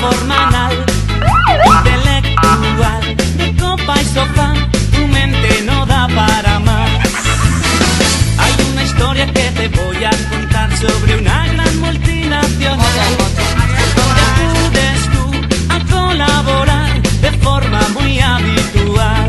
forma anal, intelectual, de copa y sofá, tu mente no da para más. Hay una historia que te voy a contar sobre una gran multinacional, donde acudes tú a colaborar de forma muy habitual.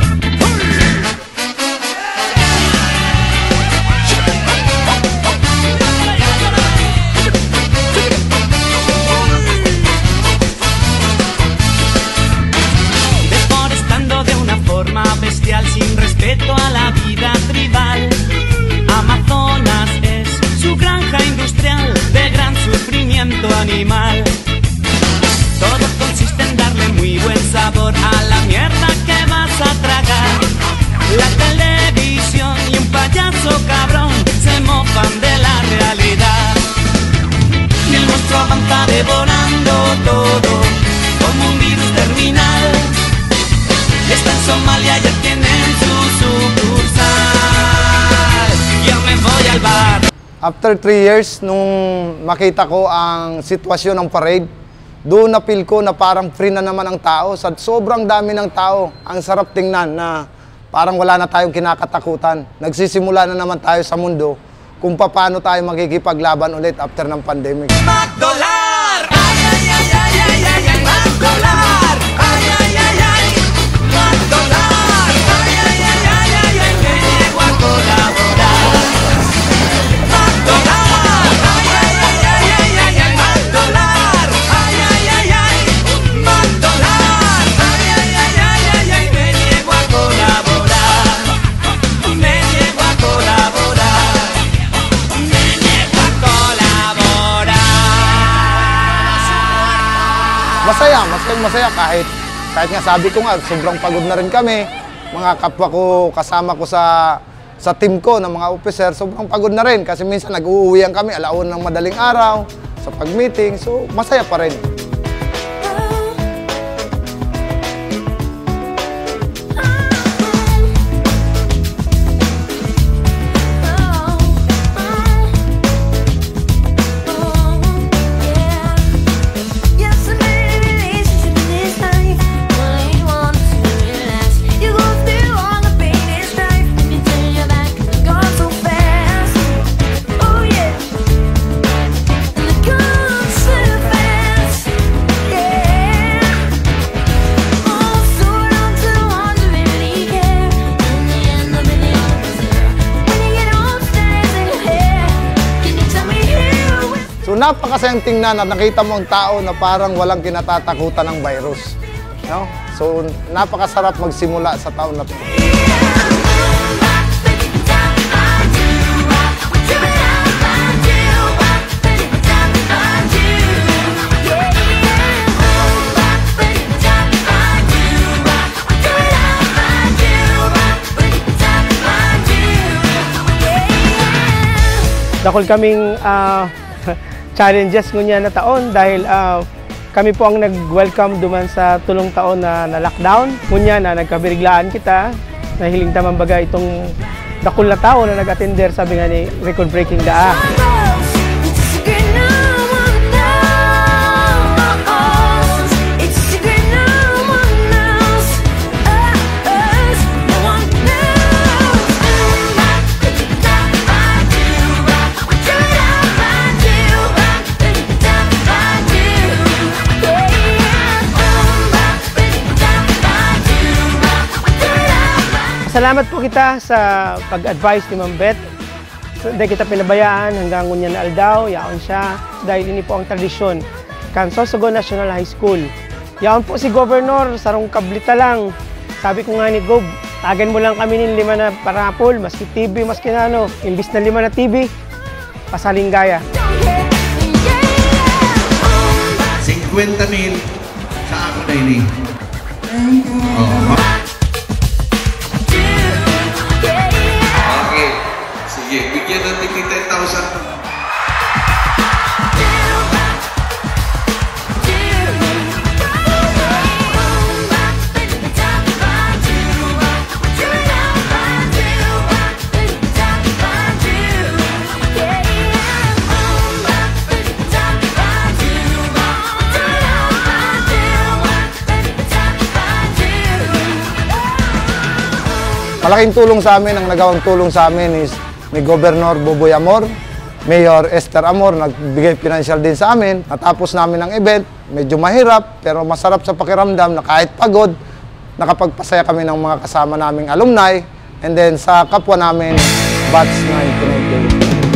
Bestial, sin respeto a la vida tribal. Amazonas es su granja industrial de gran sufrimiento animal. Todo consiste en darle muy buen sabor a la mierda que vas a tragar. La televisión y un payaso cabrón se mofan de la realidad. Y el monstruo avanza devorando todo como un virus terminal. Está en Somalia, ya tienen su sucursal. Yo me voy al bar. After 3 years, nung makita ko ang sitwasyon ng parade, doon na-feel ko na parang free na naman ang tao. Sa sobrang dami ng tao, ang sarap tingnan na parang wala na tayong kinakatakutan. Nagsisimula na naman tayo sa mundo kung paano tayo magkikipaglaban ulit after ng pandemic. Magdolar! Ay, ay, ay, ay, ay, ay, ay, magdolar! Ay, ay, ay, ay, magdolar! Ay, ay, ay, ay, ay, ay, me niego a colaborar. Magdolar! Ay, ay, ay, ay, ay, ay, ay, magdolar! Ay, ay, ay, ay, magdolar! Ay, ay, ay, ay, ay, ay, me niego a colaborar. Me niego a colaborar. Me niego a colaborar. Masaya kahit nga sabi ko nga, sobrang pagod na rin kami. Mga kapwa ko, kasama ko sa team ko ng mga officer, sobrang pagod na rin. Kasi minsan nag-uuwian kami, 1:00 ng madaling araw, sa pag-meeting. So, masaya pa rin. So napakasayang tingnan at nakita mo ang tao na parang walang kinatatakutan ng virus. No? So napakasarap magsimula sa taon na ito. Dakol kaming challenges ngunya na taon dahil kami po ang nag-welcome duman sa tulong taon na lockdown. Ngunya na nagkabiriglaan kita, nahiling tamang baga itong dakol na tao na nag-attender, sabi nga ni record-breaking daa. Salamat po kita sa pag-advise ni Ma'am Beth. Hindi kita pinabayaan hanggang ngunyan na aldaw, yaon siya. Dahil ini po ang tradisyon. Sorsogon National High School. Yaon po si Governor, sarong kablita lang. Sabi ko nga ni Gob, tagan mo lang kami ng 5 na parapol, maski TV, maski na ano. Imbis na 5 na TV, pasaling gaya. 50,000 sa ako na ini. Bigyan natin ni 10,000. Malaking tulong sa amin, ang nagawang tulong sa amin is may Governor Boboy Amor, Mayor Esther Amor, nagbigay financial din sa amin. Natapos namin ang event, medyo mahirap, pero masarap sa pakiramdam na kahit pagod, nakapagpasaya kami ng mga kasama naming alumni, and then sa kapwa namin, batch 1998.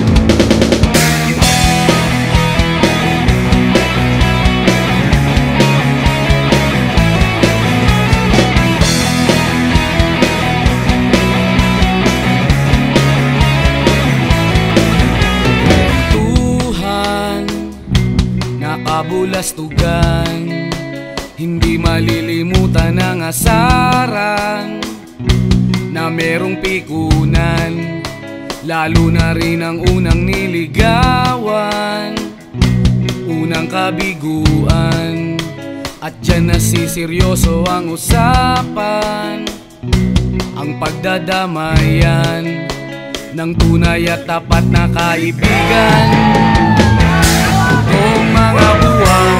Kabulastugan, hindi malilimutan ang asaran na merong pikunan, lalo na rin ang unang niligawan, unang kabiguan, at dyan nasiseryoso ang usapan, ang pagdadamayan ng tunay at tapat na kaibigan. Kung mga buwan,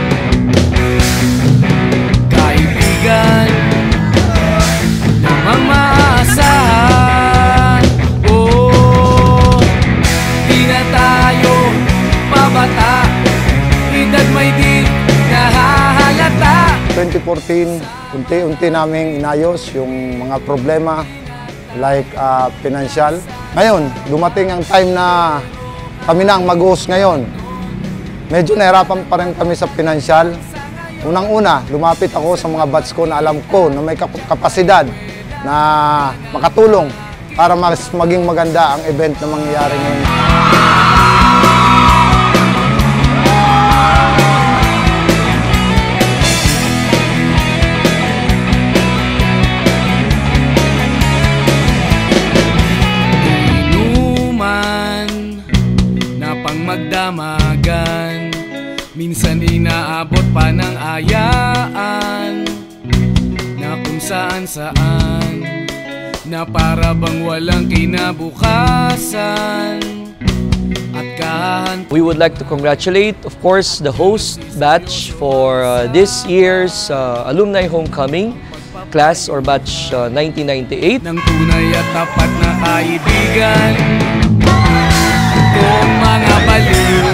kaibigan, namang maaasahan. Oh, di na tayo pabata, edad may di nahahalata. 2014, unti-unti naming inayos yung mga problema like financial. Ngayon, dumating ang time na kami na ang mag-host ngayon. Medyo nahirapan pa rin kami sa financial. Unang-una, lumapit ako sa mga batch ko na alam ko na may kapasidad na makatulong para mas maging maganda ang event na mangyayari ngayon. Inuman na pangmagdamagan, minsan inaabot pa ng ayaan na kung saan-saan, na para bang walang kinabukasan at kahan. We would like to congratulate, of course, the host batch for this year's alumni homecoming, class or batch 1998. Ng tunay at tapat na kaibigan, kung mga baliw,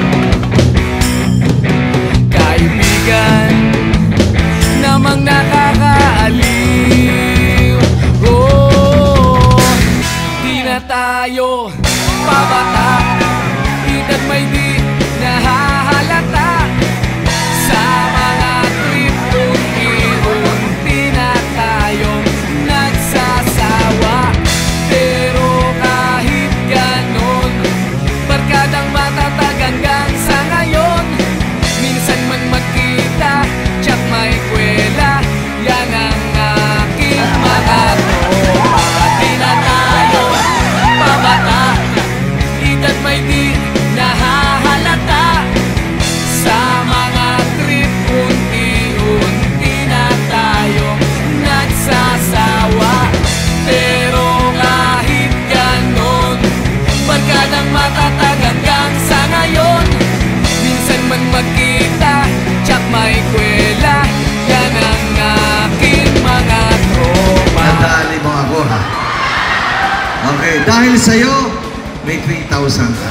kaibigan namang nakakaaliw. Oh, di na tayo pabata, edad may di nahahalata. Sa mga trip, unti-unti na tayong nagsasawa. Pero kahit ganon, barkadang matatag hanggang sa ngayon. Minsan man magkita, tsak may kwela, yan ang aking mga tropa. Di na tayo pabata, edad may di nahahalata. Sa mga trip, unti-unti na tayo nagsasawa. Pero kahit ganon, barkadang matatag hanggang sa ngayon. Minsan man magkita, tsak may kwela, yan ang aking mga tropa. Nadali mo ako, ha? Okay, dahil sa'yo, may 3,000 ka.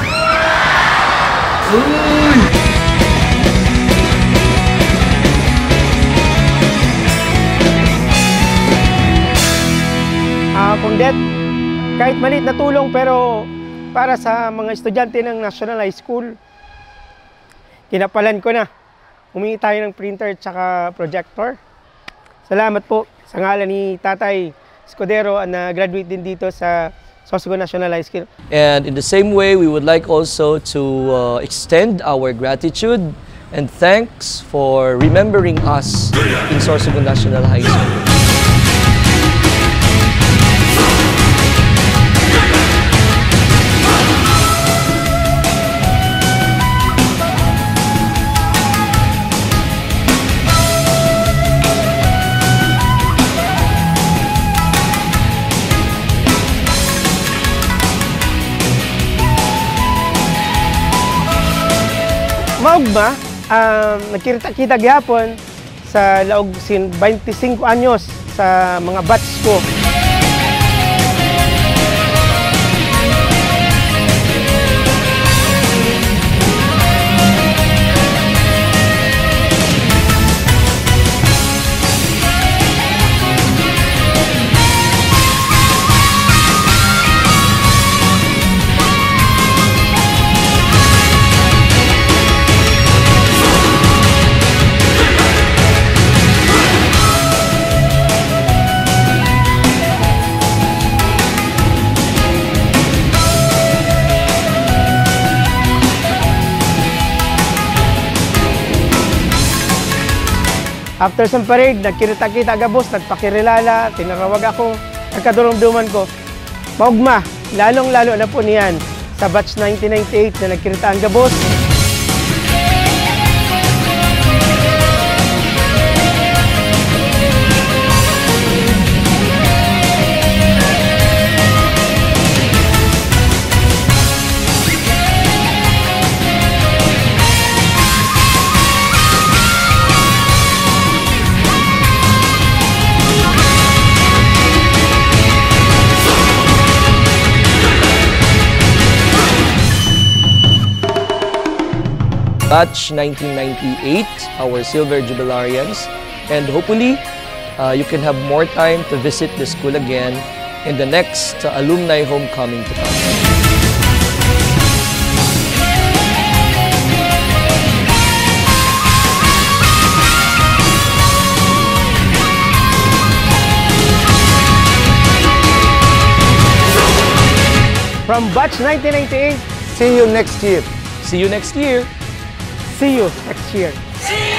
Uy! Pongdet, kahit maliit na tulong pero para sa mga estudyante ng National High School, kinapalan ko na. Humingi tayo ng printer at saka projector. Salamat po sa ngalan ni Tatay Escudero na graduate din dito sa Sorsogon National High School. And in the same way, we would like also to extend our gratitude and thanks for remembering us in Sorsogon National High School. Maugma, nagkita-kita gihapon sa laog sin 25 anyos sa mga batch ko. After sa parade, nagkita-kita agabos, nagpakirilala, tinarawag ako, nagkadurumduman ko. Maugma, lalong-lalo na po niyan sa batch 1998 na nagkita ang gabos. Batch 1998, our Silver Jubilarians, and hopefully you can have more time to visit the school again in the next alumni homecoming to come. From batch 1998, See you next year. See you next year! see you next year. See